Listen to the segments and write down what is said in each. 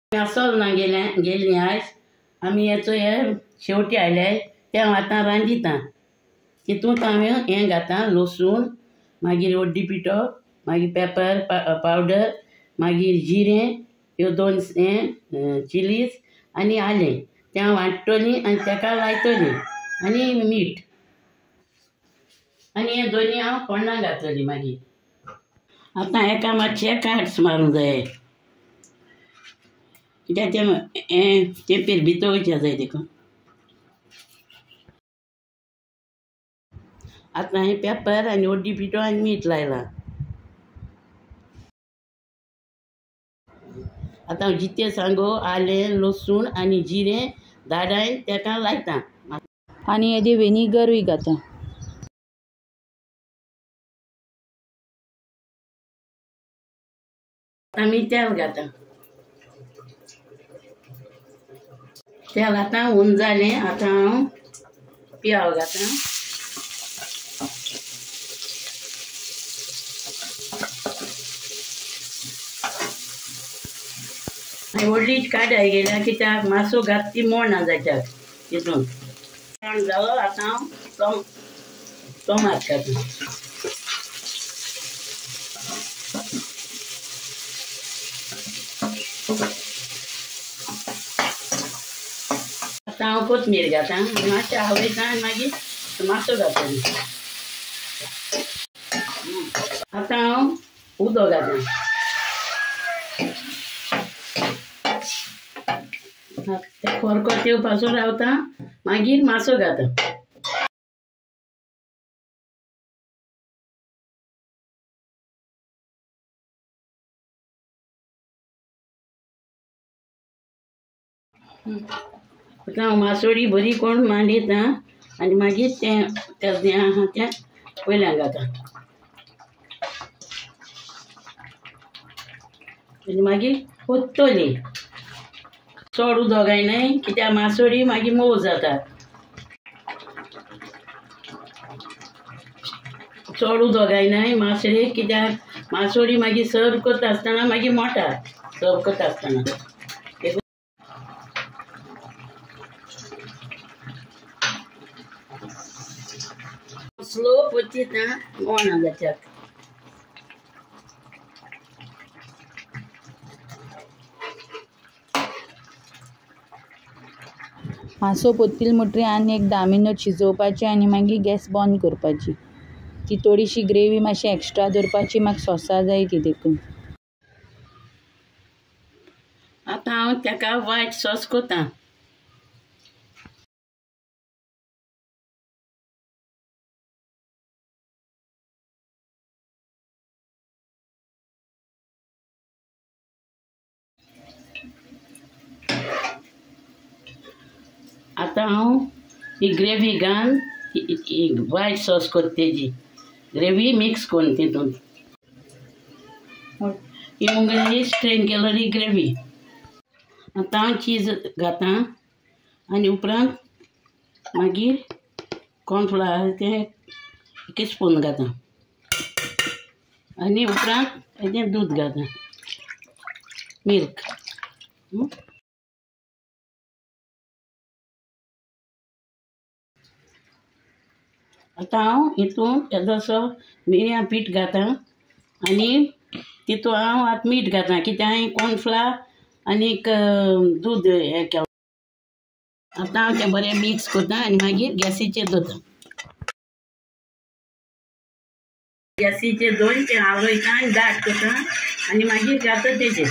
मसालो ना गेल्ली आयज आमी हेचो हे शेवटी आयले ते आतां रांदिता. तितूंत हांवें हें घाता लसूण, मागीर हळदी पिठो, मागीर पेपर पावडर, मागीर जिरें, ह्यो 2 चिलीज आनी आलें तें हांव वांट्टोलीं आनी तेका लायतलीं आनी मीठ आनी हें दोनी हांव फोण्णां घातलीं. मागीर आतां हेका मातशे कार्ड्स मारूंक जाये कित्याक हें तेंपेर भितर वयचे जाय देखून. आतां हांवें पेपर आनी हळदी पिठो आनी मीठ लायलां. आतां हांव जितें सांगो आलें लसूण आनी जिरें धाडायन तेका लायता आनी हेजें विनेगरूय घाता. आमी तेल घाता. तेल आतां उंच जालें. आतां हांव पियाव घाता. व्हडली काडाय गेल्या कित्याक मासो घात ती मोडना जायत्याक तितून. मोड जालो आतां हांव टोमाट घाता. आतां हांव कोथमीर घाता आनी मातशें आवयता आनी मागीर मासो घातली. आतां हांव उदक घाता. तें खरखत येवपाचो रावता मागीर मासो घाता. आतां हांव मासोळी बरी करून मांडयता आनी मागीर तें जें आहा तें वयल्यान घाता आनी मागीर ओततली. चड उदक घायनाय कित्याक मासोळी मागीर मोव जाता. चड उदक घायनाय मासोळेक कित्याक मासोळी मागीर सर्व करता आसतना मागीर मोटा सर्व करता आसतना. स्लो पोचयता मोडना जायत्याक. मासो पोत्तील म्हणटरी आनी एक 10 मिनट शिजोवपाची आनी मागीर गॅस बंद करपाची. ती थोडीशी ग्रेवी मातशी एक्स्ट्रा दवरपाची. म्हाका सॉसा जाय ती देखून. आतां हांव तेका व्हायट सॉस करता. आतां हांव ही ग्रेवी घालन व्हायट सॉस करता तेजी ग्रेवी मिक्स करून तितून ही मुगेली स्ट्रेन केलेली ग्रेवी. आतां हांव चीज घाता आनी उपरांत मागीर कॉर्नफ्लावर तें 1 स्पून घाता आनी उपरांत हेजें दूद घाता मिल्क. आतां हांव हितून इल्लोसो मिरयां पीठ घाता आनी तितून हांव आतां मीठ घाता कित्याक हांवें कॉर्नफ्लावर आनीक दूद हें केलां. आतां हांव तें बरें मिक्स करता आनी मागीर गॅसीचेर दवरता. गॅसीचेर दवरून तें आवयता आनी दाट करता आनी मागीर घालता तेजेर.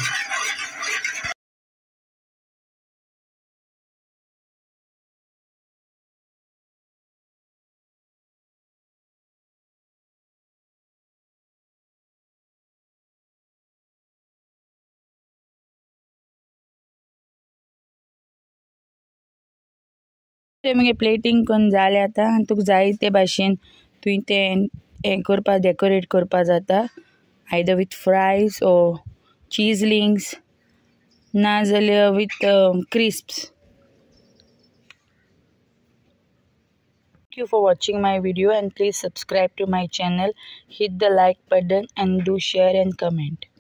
तें मागीर प्लेटींग करून जालें आतां आनी तुका जाय ते भाशेन तुवें तें हें करपा डेकोरेट करपा जाता. Either with fries O cheese लिंक्स नाजाल्यार with crisps. Thank you for watching my video and please subscribe to my channel, hit the like button and do share and comment.